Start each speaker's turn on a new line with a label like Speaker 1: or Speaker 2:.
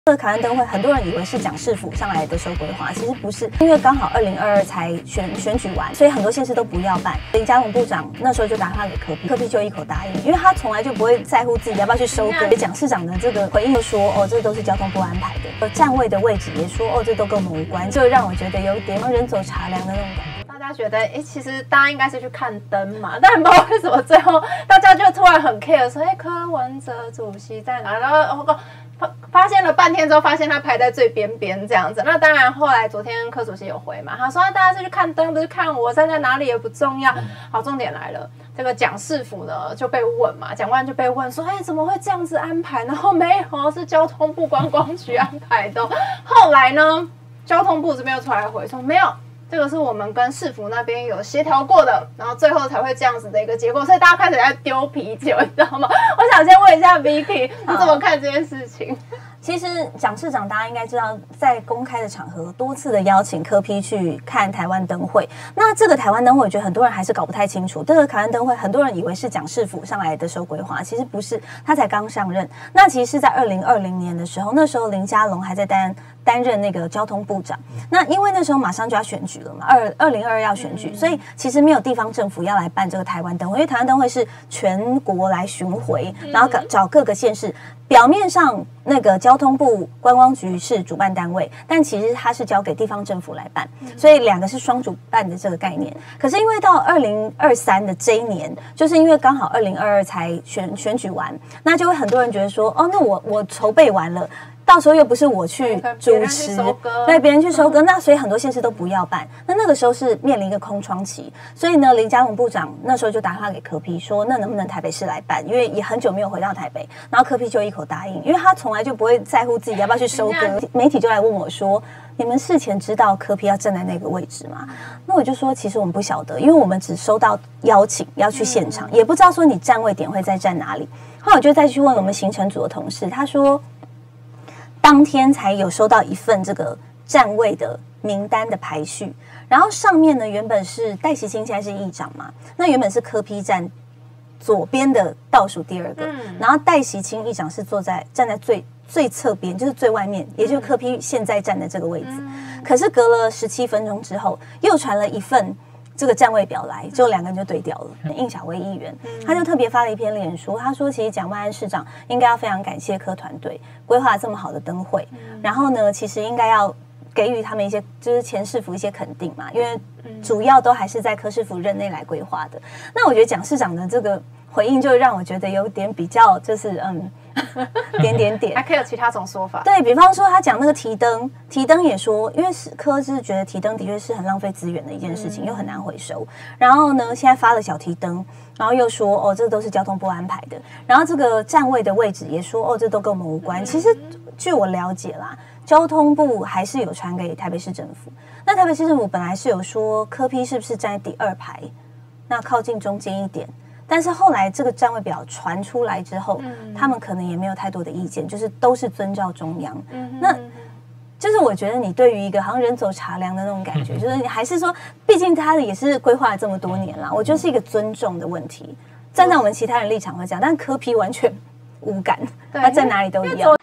Speaker 1: 这个凯恩灯会，很多人以为是蒋市府上来的时候规划，其实不是，因为刚好2022才选举完，所以很多县市都不要办。林佳龙部长那时候就打电话给柯 P， 柯 P 就一口答应，因为他从来就不会在乎自己要不要去收割。蒋市长的这个回应就说，哦，这都是交通部安排的，站位的位置也说，哦，这都跟我们无关，就让我觉得有点人走茶凉的那种感觉。
Speaker 2: 大家觉得，其实大家应该是去看灯嘛，但不知道为什么最后大家就突然很 care 说，柯文哲主席在哪？然后发现了半天之后，发现他排在最边边这样子。那当然，后来昨天柯主席有回嘛，他说大家是去看灯，不是看我站在哪里也不重要。好，重点来了，这个蒋市府呢就被问嘛，蒋万就被问说，怎么会这样子安排？然后没有，是交通部观光局安排的。后来呢，交通部这边又出来回说没有。这个是我们跟市府那边有协调过的，然后最后才会这样子的一个结果，所以大家开始在丢啤酒，你知道吗？我想先问一下 Vicky， 你怎么看这件事情？
Speaker 1: 其实蒋市长大家应该知道，在公开的场合多次的邀请柯 P 去看台湾灯会。那这个台湾灯会，我觉得很多人还是搞不太清楚。这个台湾灯会，很多人以为是蒋市府上来的时候规划，其实不是，他才刚上任。那其实是在2020年的时候，那时候林佳龙还在担任那个交通部长。那因为那时候马上就要选举了嘛，2022要选举，所以其实没有地方政府要来办这个台湾灯会，因为台湾灯会是全国来巡回，然后找各个县市。表面上那个交通部观光局是主办单位，但其实它是交给地方政府来办，所以两个是双主办的这个概念。可是因为到2023的这一年，就是因为刚好2022才选举完，那就会很多人觉得说，那我筹备完了。到时候又不是我去主持，对别人去收割，那所以很多县市都不要办。那个时候是面临一个空窗期，所以呢，林佳龙部长那时候就打电话给柯 P 说，那能不能台北市来办？因为也很久没有回到台北，然后柯 P 就一口答应，因为他从来就不会在乎自己要不要去收割。媒体就来问我说，你们事前知道柯 P 要站在那个位置吗？那我就说，其实我们不晓得，因为我们只收到邀请要去现场，也不知道说你站位点会在站哪里。后来我就再去问我们行程组的同事，他说。当天才有收到一份这个站位的名单的排序，然后上面呢原本是戴喜清现在是议长嘛，那原本是柯 P 站左边的倒数第二个，然后戴喜清议长是站在最侧边，就是最外面，也就是柯 P 现在站的这个位置。可是隔了17分钟之后，又传了一份。这个站位表来，就两个人就对调了。应小薇议员，他就特别发了一篇脸书，他说其实蒋万安市长应该要非常感谢柯团队规划这么好的灯会，然后呢，其实应该要给予他们一些就是前市府一些肯定嘛，因为主要都还是在柯市府任内来规划的。那我觉得蒋市长的这个回应就让我觉得有点比较就是点，
Speaker 2: 还可以有其他种说法。
Speaker 1: 对，比方说他讲那个提灯也说，因为柯是觉得提灯的确是很浪费资源的一件事情，又很难回收。然后呢，现在发了小提灯，然后又说这都是交通部安排的。然后这个站位的位置也说这都跟我们无关。其实据我了解啦，交通部还是有传给台北市政府。那台北市政府本来是有说柯 P 是不是站在第2排，那靠近中间一点。但是后来这个站位表传出来之后，他们可能也没有太多的意见，就是都是遵照中央。那就是我觉得你对于一个好像人走茶凉的那种感觉，就是你还是说，毕竟他也是规划了这么多年啦，我觉得是一个尊重的问题。站在我们其他人立场会讲，但柯 P 完全无感，他在哪里都一样。